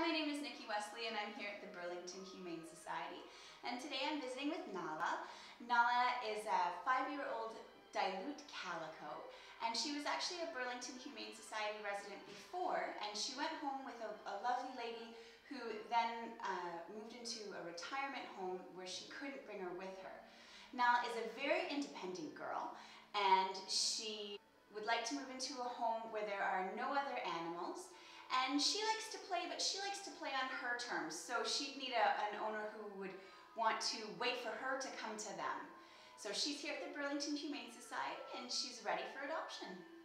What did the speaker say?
my name is Nikki Wesley and I'm here at the Burlington Humane Society. And today I'm visiting with Nala. Nala is a 5-year-old dilute calico, and she was actually a Burlington Humane Society resident before, and she went home with a lovely lady who then moved into a retirement home where she couldn't bring her with her. Nala is a very independent girl, and she would like to move into a home where there are no other animals. And she likes to play, but she likes to play on her terms. So she'd need an owner who would want to wait for her to come to them. So she's here at the Burlington Humane Society and she's ready for adoption.